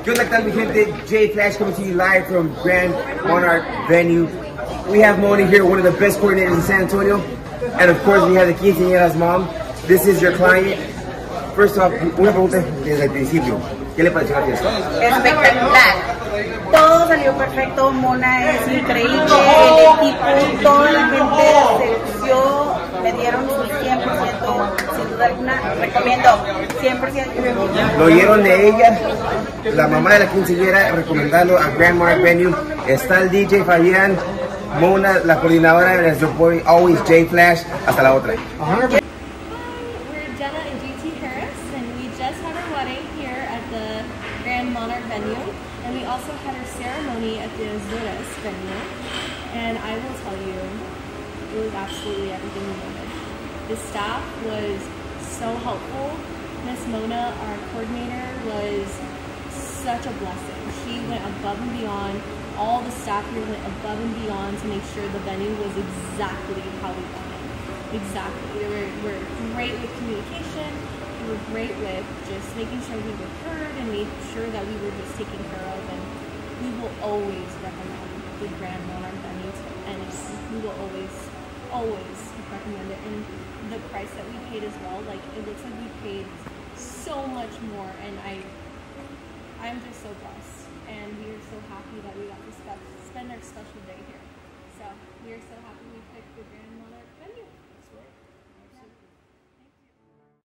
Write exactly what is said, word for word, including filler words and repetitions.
Good luck, mi gente. Jay Flash coming to you live from Grand Monarch venue. We have Moni here, one of the best coordinators in San Antonio. And of course, we have the quinceañera's mom. This is your client. First off, una pregunta desde el principio. ¿Qué le pareció la fiesta? Espectacular. Todo salió perfecto. Mona es increíble. El equipo, toda la gente se lució. Le dieron su cien por ciento. Sin duda alguna, recomiendo. cien por ciento. Lo oyeron de ella. La mamá de la quinceañera recomendando a Grand Monarch venue. Está el D J Fabián. Mona, la coordinadora, and as your boy, always Jay Flash. Hasta la otra. We're Jenna and G T Harris, and we just had our wedding here at the Grand Monarch venue, and we also had our ceremony at the Azuras venue. And I will tell you, it was absolutely everything we wanted. The staff was so helpful. Miss Mona, our coordinator, was such a blessing. She went above and beyond. All the staff here went above and beyond to make sure the venue was exactly how we wanted. Exactly. They were, were great with communication. They were great with just making sure we were heard and making sure that we were just taken care of. And we will always recommend the Grand Monarch venue to anyone. We will always, always recommend it. And the price that we paid as well, like it looks like we paid so much more. And I, I'm just so blessed. And we are so happy that we got to spend our special day here. So we are so happy we picked the Grand Monarch venue.